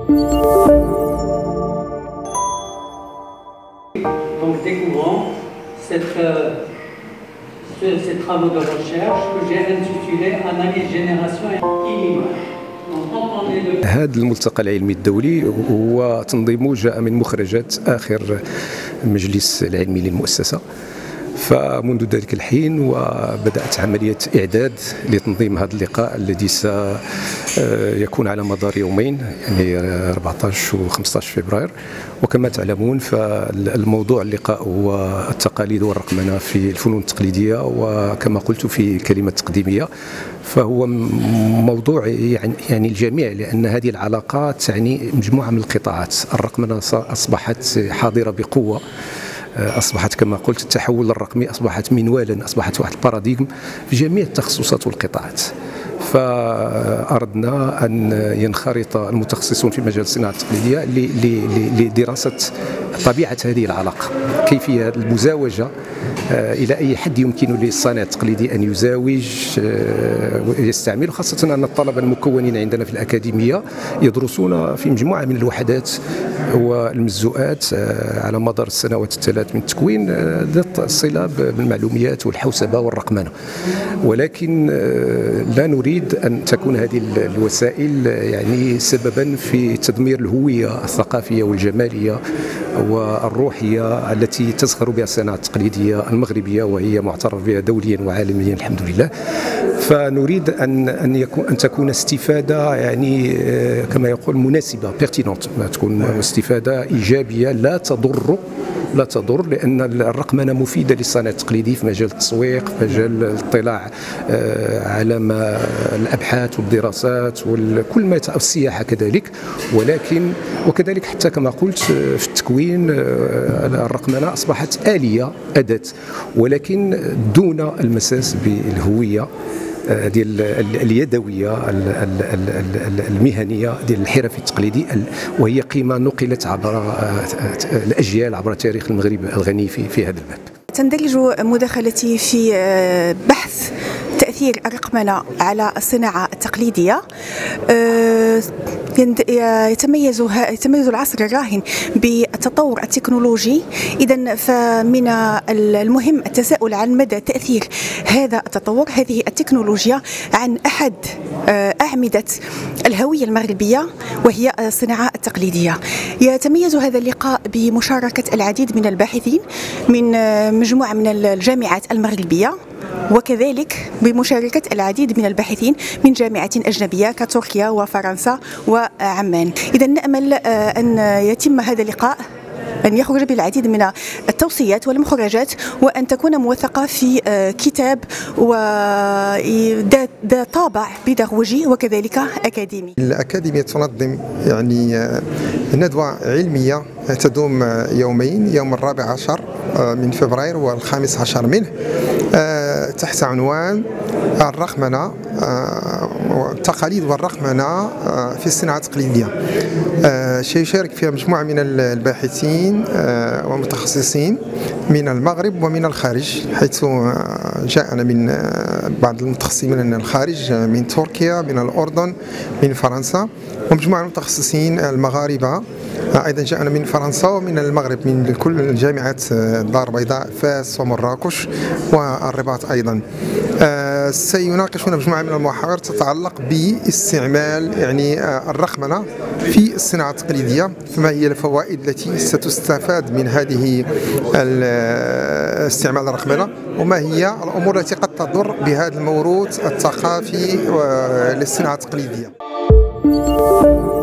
Donc découvrant ces travaux de recherche que j'ai intitulé Analyse génération et image. هذا الملتقى العلمي الدولي هو تنظيمه جاء من مخرجات آخر المجلس العلمي للمؤسسة، فمنذ ذلك الحين وبدأت عملية إعداد لتنظيم هذا اللقاء الذي سيكون على مدار يومين، يعني 14 و 15 فبراير. وكما تعلمون فالموضوع اللقاء هو التقاليد والرقمنة في الفنون التقليدية، وكما قلت في كلمة تقديمية فهو موضوع يعني الجميع، لأن هذه العلاقات تعني مجموعة من القطاعات. الرقمنة أصبحت حاضرة بقوة، أصبحت كما قلت التحول الرقمي أصبحت منوالا، أصبحت واحد الباراديغم في جميع التخصصات والقطاعات. فأردنا أن ينخرط المتخصصون في مجال الصناعة التقليدية لدراسة طبيعة هذه العلاقة، كيفية المزاوجة، إلى أي حد يمكن للصانع التقليدي أن يزاوج ويستعمل، خاصة أن الطلبة المكونين عندنا في الأكاديمية يدرسون في مجموعة من الوحدات والمزوءات على مدار السنوات الثلاث من التكوين ذات الصلة بالمعلوميات والحوسبة والرقمنة. ولكن لا نريد أن تكون هذه الوسائل يعني سببا في تدمير الهوية الثقافية والجمالية والروحية التي تزخر بها الصناعة التقليدية المغربية، وهي معترف بها دوليا وعالميا الحمد لله. فنريد أن تكون استفادة يعني كما يقول مناسبة، بيرتينونت، تكون استفادة إيجابية لا تضر، لأن الرقمنة مفيدة للصانع التقليدي في مجال التسويق، في مجال الاطلاع على الأبحاث والدراسات وكل ما السياحة كذلك. وكذلك حتى كما قلت في التكوين الرقمنة أصبحت آلية، أداة، ولكن دون المساس بالهوية ديال اليدويه المهنيه ديال الحرفي التقليدي، وهي قيمه نقلت عبر الاجيال، عبر تاريخ المغرب الغني في هذا الباب. تندرج مداخلتي في بحث تأثير الرقمنة على الصناعة التقليدية. يتميز العصر الراهن بالتطور التكنولوجي، إذن فمن المهم التساؤل عن مدى تأثير هذا التطور، هذه التكنولوجيا، عن أحد أعمدة الهوية المغربية وهي الصناعة التقليدية. يتميز هذا اللقاء بمشاركة العديد من الباحثين من مجموعة من الجامعات المغربية، وكذلك بمشاركة العديد من الباحثين من جامعات أجنبية كتركيا وفرنسا وعمان. إذا نأمل أن يتم هذا اللقاء، أن يخرج بالعديد من التوصيات والمخرجات، وأن تكون موثقة في كتاب وذات طابع بيداغوجي وكذلك أكاديمي. الأكاديمية تنظم يعني ندوة علمية تدوم يومين، يوم 14 من فبراير و15 منه، تحت عنوان الرقمنة، التقاليد والرقمنة في الصناعة التقليدية. سيشارك فيها مجموعة من الباحثين ومتخصصين من المغرب ومن الخارج، حيث جاءنا من بعض المتخصصين من الخارج، من تركيا، من الأردن، من فرنسا، ومجموعة من المتخصصين المغاربة أيضا جاءنا من فرنسا ومن المغرب، من كل الجامعات، الدار البيضاء، فاس ومراكش والرباط أيضا. سيناقشون مجموعة من المحاور تتعلق باستعمال يعني الرقمنة في الصناعة التقليدية، فما هي الفوائد التي ستستفاد من هذه استعمال الرقمنة، وما هي الأمور التي قد تضر بهذا الموروث الثقافي للصناعة التقليدية.